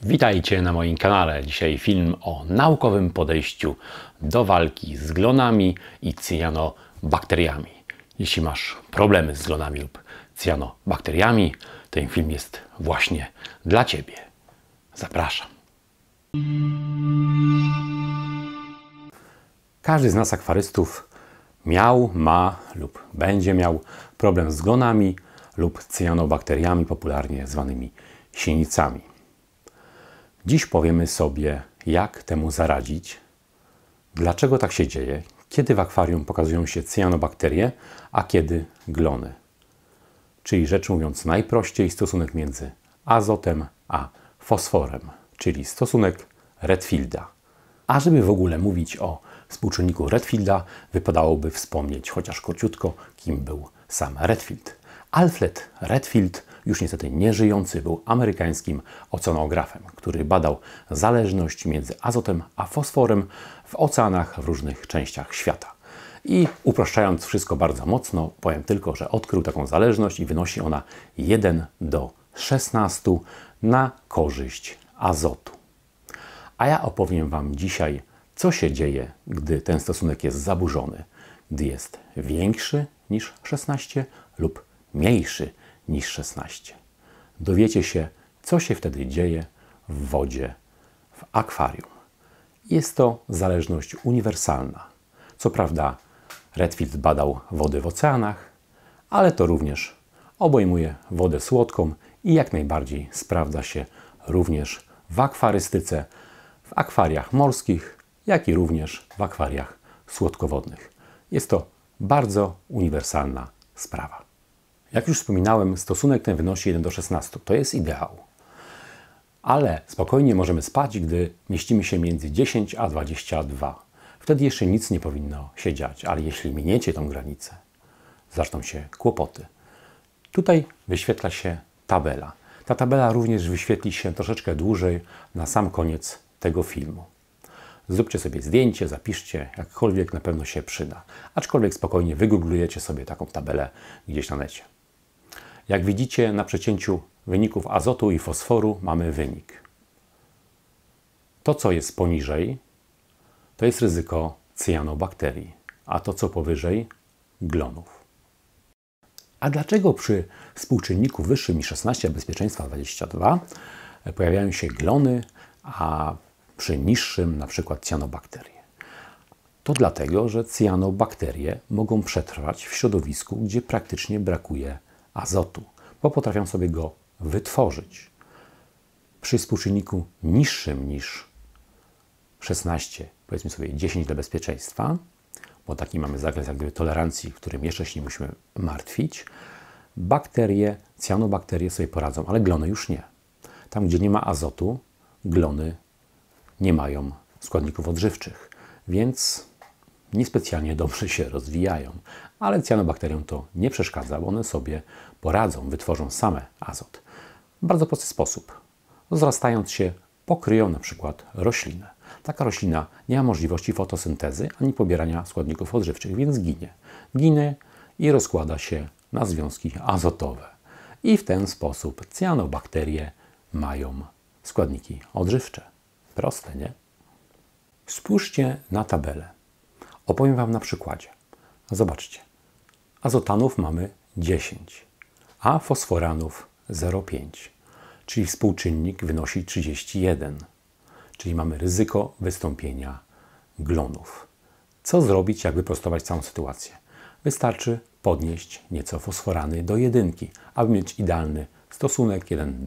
Witajcie na moim kanale. Dzisiaj film o naukowym podejściu do walki z glonami i cyanobakteriami. Jeśli masz problemy z glonami lub cyanobakteriami, ten film jest właśnie dla Ciebie. Zapraszam. Każdy z nas akwarystów miał, ma lub będzie miał problem z glonami lub cyanobakteriami, popularnie zwanymi sienicami. Dziś powiemy sobie, jak temu zaradzić, dlaczego tak się dzieje, kiedy w akwarium pokazują się cyanobakterie, a kiedy glony. Czyli rzecz mówiąc najprościej stosunek między azotem a fosforem, czyli stosunek Redfielda. A żeby w ogóle mówić o współczynniku Redfielda, wypadałoby wspomnieć chociaż króciutko, kim był sam Redfield. Alfred Redfield, już niestety nieżyjący, był amerykańskim oceanografem, który badał zależność między azotem a fosforem w oceanach w różnych częściach świata. I upraszczając wszystko bardzo mocno, powiem tylko, że odkrył taką zależność i wynosi ona 1:16 na korzyść azotu. A ja opowiem Wam dzisiaj, co się dzieje, gdy ten stosunek jest zaburzony, gdy jest większy niż 16 lub mniejszy niż 16. Dowiecie się, co się wtedy dzieje w wodzie w akwarium. Jest to zależność uniwersalna. Co prawda Redfield badał wody w oceanach, ale to również obejmuje wodę słodką i jak najbardziej sprawdza się również w akwarystyce, w akwariach morskich, jak i również w akwariach słodkowodnych. Jest to bardzo uniwersalna sprawa. Jak już wspominałem, stosunek ten wynosi 1:16. To jest ideał. Ale spokojnie możemy spać, gdy mieścimy się między 10 a 22. Wtedy jeszcze nic nie powinno się dziać, ale jeśli miniecie tą granicę, zaczną się kłopoty. Tutaj wyświetla się tabela. Ta tabela również wyświetli się troszeczkę dłużej na sam koniec tego filmu. Zróbcie sobie zdjęcie, zapiszcie, jakkolwiek na pewno się przyda. Aczkolwiek spokojnie wygooglujecie sobie taką tabelę gdzieś na necie. Jak widzicie, na przecięciu wyników azotu i fosforu mamy wynik. To, co jest poniżej, to jest ryzyko cyanobakterii, a to, co powyżej, glonów. A dlaczego przy współczynniku wyższym niż 16, a bezpieczeństwa 22 pojawiają się glony, a przy niższym na przykład cyanobakterie? To dlatego, że cyanobakterie mogą przetrwać w środowisku, gdzie praktycznie brakuje azotu, bo potrafią sobie go wytworzyć. Przy współczynniku niższym niż 16, powiedzmy sobie 10 dla bezpieczeństwa, bo taki mamy zakres jak gdyby tolerancji, którym jeszcze się nie musimy martwić, cyanobakterie sobie poradzą, ale glony już nie. Tam, gdzie nie ma azotu, glony nie mają składników odżywczych, więc niespecjalnie dobrze się rozwijają. Ale cyanobakteriom to nie przeszkadza, bo one sobie poradzą, wytworzą same azot. W bardzo prosty sposób. Rozrastając się, pokryją na przykład roślinę. Taka roślina nie ma możliwości fotosyntezy ani pobierania składników odżywczych, więc ginie. Ginie i rozkłada się na związki azotowe. I w ten sposób cyanobakterie mają składniki odżywcze. Proste, nie? Spójrzcie na tabelę. Opowiem Wam na przykładzie. Zobaczcie. Azotanów mamy 10, a fosforanów 0,5, czyli współczynnik wynosi 31, czyli mamy ryzyko wystąpienia glonów. Co zrobić, jak wyprostować całą sytuację? Wystarczy podnieść nieco fosforany do 1, aby mieć idealny stosunek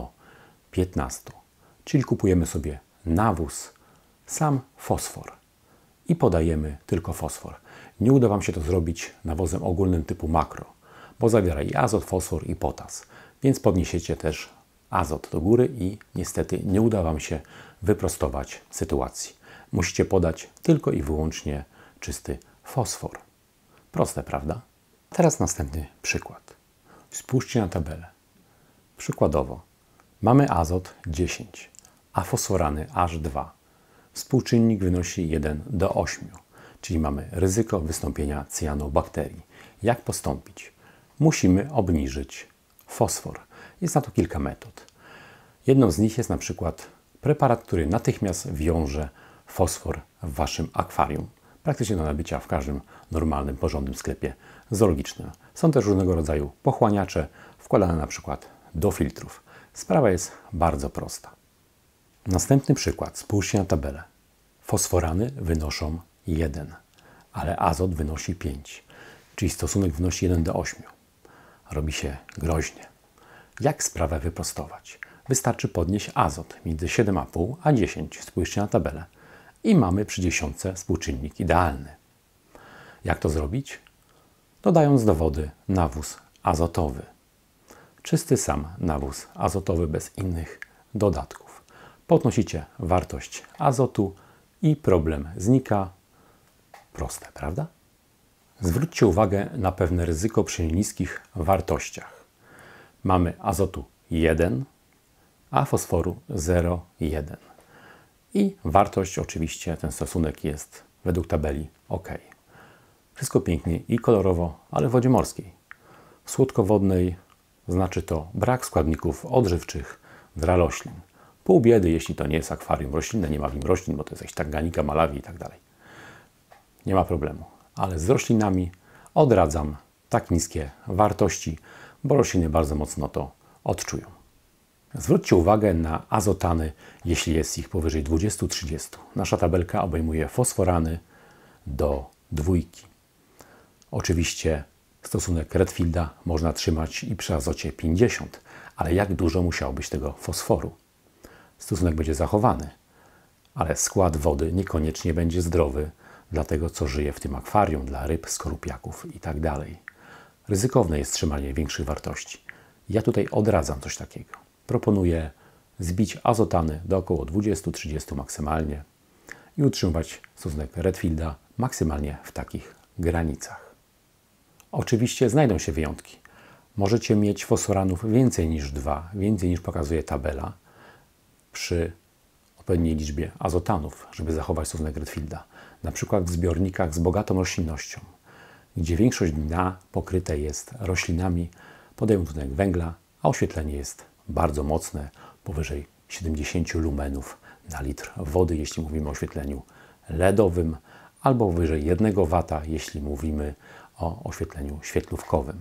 1:15. Czyli kupujemy sobie nawóz, sam fosfor i podajemy tylko fosfor. Nie uda Wam się to zrobić nawozem ogólnym typu makro, bo zawiera i azot, fosfor i potas, więc podniesiecie też azot do góry i niestety nie uda Wam się wyprostować sytuacji. Musicie podać tylko i wyłącznie czysty fosfor. Proste, prawda? Teraz następny przykład. Spójrzcie na tabelę. Przykładowo mamy azot 10, a fosforany aż 2. Współczynnik wynosi 1:8, czyli mamy ryzyko wystąpienia cyanobakterii. Jak postąpić? Musimy obniżyć fosfor. Jest na to kilka metod. Jedną z nich jest na przykład preparat, który natychmiast wiąże fosfor w Waszym akwarium. Praktycznie do nabycia w każdym normalnym, porządnym sklepie zoologicznym. Są też różnego rodzaju pochłaniacze, wkładane na przykład do filtrów. Sprawa jest bardzo prosta. Następny przykład. Spójrzcie na tabelę. Fosforany wynoszą 1, ale azot wynosi 5, czyli stosunek wynosi 1 do 8. Robi się groźnie. Jak sprawę wyprostować? Wystarczy podnieść azot między 7,5 a 10. Spójrzcie na tabelę. I mamy przy 10 współczynnik idealny. Jak to zrobić? Dodając do wody nawóz azotowy. Czysty sam nawóz azotowy bez innych dodatków. Podnosicie wartość azotu i problem znika. Proste, prawda? Zwróćcie uwagę na pewne ryzyko przy niskich wartościach. Mamy azotu 1, a fosforu 0,1. I wartość, oczywiście, ten stosunek jest według tabeli ok. Wszystko pięknie i kolorowo, ale w wodzie morskiej. W słodkowodnej znaczy to brak składników odżywczych dla roślin. Pół biedy, jeśli to nie jest akwarium roślinne, nie ma w nim roślin, bo to jest jakaś Tanganika, Malawi i tak dalej. Nie ma problemu. Ale z roślinami odradzam tak niskie wartości, bo rośliny bardzo mocno to odczują. Zwróćcie uwagę na azotany, jeśli jest ich powyżej 20-30. Nasza tabelka obejmuje fosforany do 2. Oczywiście stosunek Redfielda można trzymać i przy azocie 50, ale jak dużo musiało być tego fosforu? Stosunek będzie zachowany, ale skład wody niekoniecznie będzie zdrowy dla tego, co żyje w tym akwarium, dla ryb, skorupiaków itd. Ryzykowne jest trzymanie większych wartości. Ja tutaj odradzam coś takiego. Proponuję zbić azotany do około 20-30 maksymalnie i utrzymywać stosunek Redfielda maksymalnie w takich granicach. Oczywiście znajdą się wyjątki. Możecie mieć fosforanów więcej niż 2, więcej niż pokazuje tabela przy odpowiedniej liczbie azotanów, żeby zachować stosunek Redfielda. Na przykład w zbiornikach z bogatą roślinnością, gdzie większość dna pokryte jest roślinami, podają dwutlenek węgla, a oświetlenie jest bardzo mocne, powyżej 70 lumenów na litr wody, jeśli mówimy o oświetleniu LEDowym, albo powyżej 1 W, jeśli mówimy o oświetleniu świetlówkowym.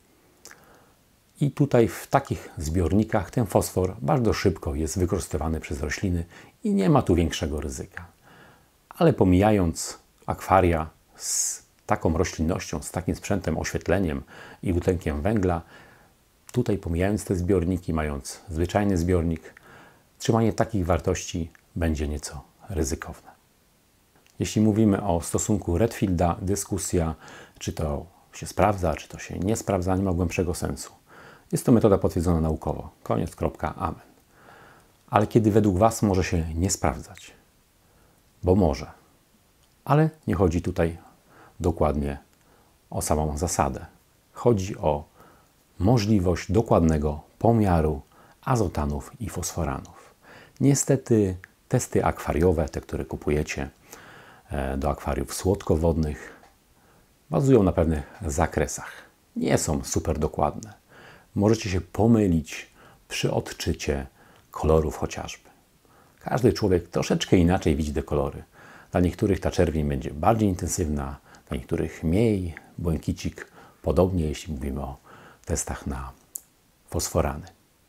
I tutaj w takich zbiornikach ten fosfor bardzo szybko jest wykorzystywany przez rośliny i nie ma tu większego ryzyka. Ale pomijając akwaria z taką roślinnością, z takim sprzętem, oświetleniem i dwutlenkiem węgla, tutaj pomijając te zbiorniki, mając zwyczajny zbiornik, trzymanie takich wartości będzie nieco ryzykowne. Jeśli mówimy o stosunku Redfielda, dyskusja, czy to się sprawdza, czy to się nie sprawdza, nie ma głębszego sensu. Jest to metoda potwierdzona naukowo. Koniec, kropka, amen. Ale kiedy według Was może się nie sprawdzać? Bo może. Ale nie chodzi tutaj dokładnie o samą zasadę. Chodzi o możliwość dokładnego pomiaru azotanów i fosforanów. Niestety testy akwariowe, te, które kupujecie do akwariów słodkowodnych, bazują na pewnych zakresach. Nie są super dokładne. Możecie się pomylić przy odczycie kolorów chociażby. Każdy człowiek troszeczkę inaczej widzi te kolory. Dla niektórych ta czerwień będzie bardziej intensywna, dla niektórych mniej, błękicik podobnie, jeśli mówimy o testach na fosforany.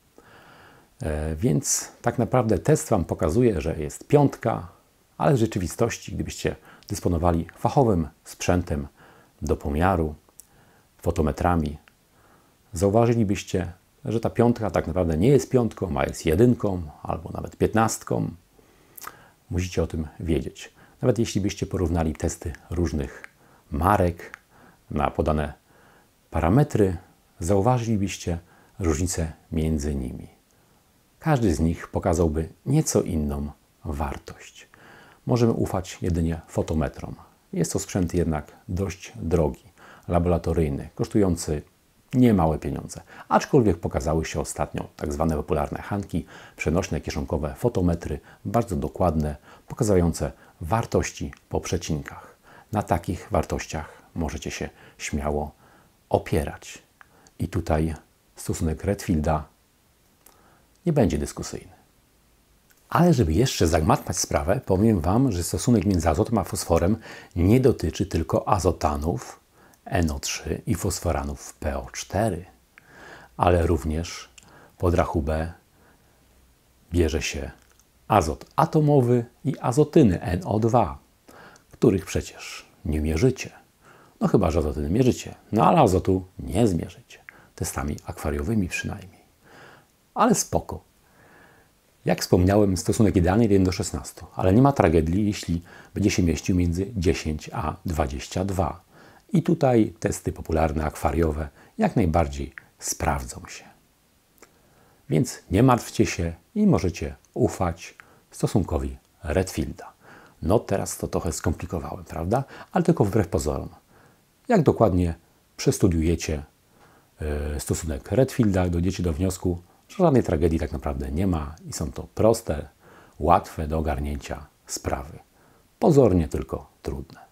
Więc tak naprawdę test Wam pokazuje, że jest 5, ale w rzeczywistości, gdybyście dysponowali fachowym sprzętem do pomiaru, fotometrami, zauważylibyście, że ta 5 tak naprawdę nie jest 5, a jest 1 albo nawet 15. Musicie o tym wiedzieć. Nawet jeśli byście porównali testy różnych marek na podane parametry, zauważylibyście różnicę między nimi. Każdy z nich pokazałby nieco inną wartość. Możemy ufać jedynie fotometrom. Jest to sprzęt jednak dość drogi, laboratoryjny, kosztujący niemałe pieniądze. Aczkolwiek pokazały się ostatnio tak zwane popularne Hanki, przenośne kieszonkowe fotometry, bardzo dokładne, pokazujące wartości po przecinkach. Na takich wartościach możecie się śmiało opierać. I tutaj stosunek Redfielda nie będzie dyskusyjny. Ale żeby jeszcze zagmatwać sprawę, powiem Wam, że stosunek między azotem a fosforem nie dotyczy tylko azotanów NO3 i fosforanów PO4, ale również pod rachubę bierze się azot atomowy i azotyny NO2, których przecież nie mierzycie. No chyba, że azotyny mierzycie, no ale azotu nie zmierzycie. Testami akwariowymi przynajmniej. Ale spoko. Jak wspomniałem, stosunek idealny 1:16, ale nie ma tragedii, jeśli będzie się mieścił między 10 a 22. I tutaj testy popularne, akwariowe jak najbardziej sprawdzą się. Więc nie martwcie się i możecie ufać stosunkowi Redfielda. No teraz to trochę skomplikowałem, prawda? Ale tylko wbrew pozorom. Jak dokładnie przestudiujecie stosunek Redfielda, dojdziecie do wniosku, że żadnej tragedii tak naprawdę nie ma i są to proste, łatwe do ogarnięcia sprawy. Pozornie tylko trudne.